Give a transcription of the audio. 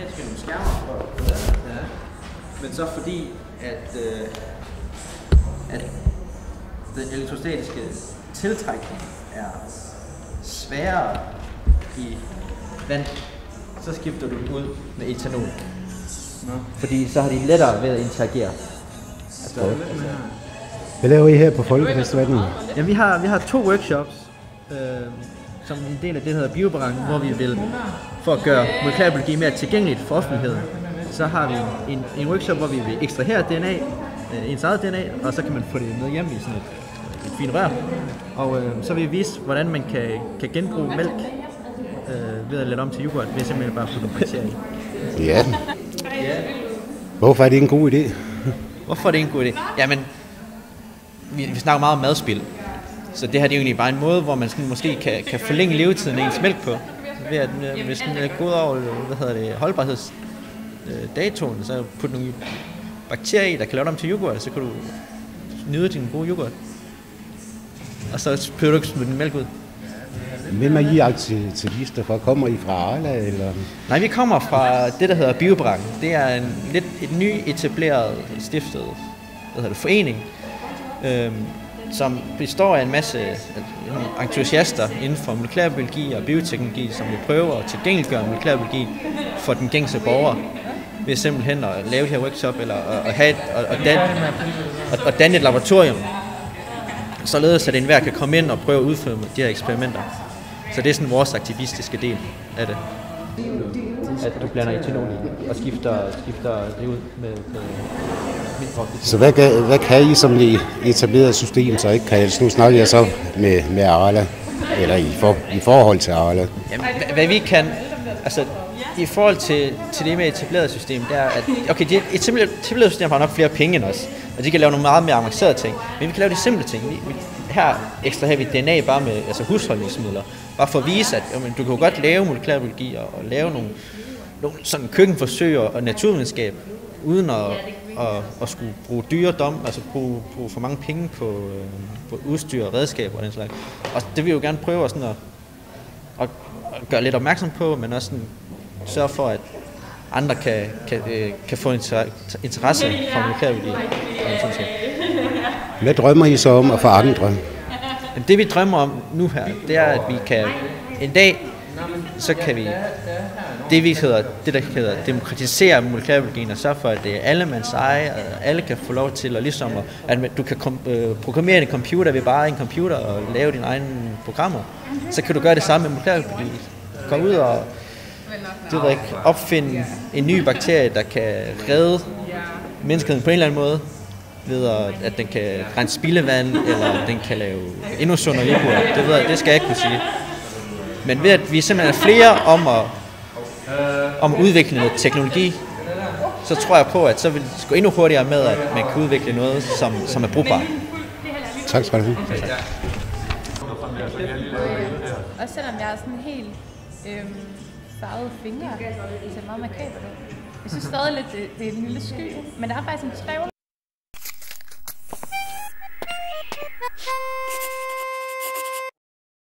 her skal nogle skærmer på det. Ja. Men så fordi, at den elektrostatiske tiltrækning er sværere i vand, så skifter du den ud med etanol. Fordi så har de lettere ved at interagere. Hvad laver I her på Folkefestivalen? Ja, vi har 2 workshops, som en del af det, der hedder Biobrang, hvor vi vil, for at gøre molekylærbiologi mere tilgængeligt for offentligheden, så har vi en workshop, hvor vi vil ekstrahere DNA, ens eget DNA, og så kan man få det med hjem i sådan et fint rør. Og så vil vi vise, hvordan man kan genbruge mælk ved at lade om til yoghurt, ved simpelthen bare at putte nogle bakterier i. Ja. Hvorfor er det en god idé? Hvorfor er det en god idé? Jamen, vi snakker meget om madspil. Så det her det er jo egentlig bare en måde, hvor man sådan måske kan forlænge levetiden af ens mælk på. Ved at hvis den er gået over holdbarhedsdatoen, så putte nogle bakterier i, der kan lave dem til yoghurt, så kan du nyde din gode yoghurt. Og så behøver du ikke smide din mælk ud. Hvem er I aktivister fra? Kommer I fra Arla, eller? Nej, vi kommer fra det, der hedder Biobrang. Det er et ny etableret stiftet forening, som består af en masse entusiaster inden for molekylærbiologi og bioteknologi, som vil prøve at tilgængeliggøre molekylærbiologi for den gængse borger ved simpelthen at lave det her workshop eller at danne et laboratorium, således at enhver kan komme ind og prøve at udføre de her eksperimenter. Så det er sådan vores aktivistiske del af det. At du blander etanol i og skifter det ud med mindre. Så hvad kan I som etableret system så ikke kan? Nu snakker jeg så med Arla, eller i forhold til Arla. Jamen, hvad vi kan, altså i forhold til det med etableret system, det er, at okay, det etableret system har nok flere penge end os, og de kan lave nogle meget mere avancerede ting, men vi kan lave de simple ting. Her ekstraherer vi DNA bare med husholdningsmidler, bare for at vise, at jamen, du kan jo godt lave molekylærbiologi og lave nogle sådan køkkenforsøg og naturvidenskab, uden at skulle bruge dyredom, altså bruge for mange penge på udstyr og redskaber og den slags. Og det vil vi jo gerne prøve sådan at gøre lidt opmærksom på, men også sådan sørge for, at andre kan få interesse for molekylærbiologi. Hvad drømmer I så om at forandre? Det vi drømmer om nu her, det er, at vi kan en dag, så kan vi det der hedder demokratisere molekylærbiologien og sørge for, at det er allemands eje, og alle kan få lov til, og ligesom at du kan programmere en computer ved bare en computer og lave dine egne programmer. Så kan du gøre det samme med molekylærbiologi. Gå ud og opfinde en ny bakterie, der kan redde menneskeheden på en eller anden måde, ved at den kan rense spildevand, eller den kan lave endnu sundere yoghurt. Det skal jeg ikke kunne sige. Men ved at vi simpelthen er flere om at udvikle noget teknologi, så tror jeg på, at så vil det gå endnu hurtigere med, at man kan udvikle noget, som er brugbart. Tak skal du have. Også selvom jeg har sådan helt farvede fingre, det ser meget makabert ud. Jeg synes stadig lidt, det er en lille sky, men der er faktisk en trævle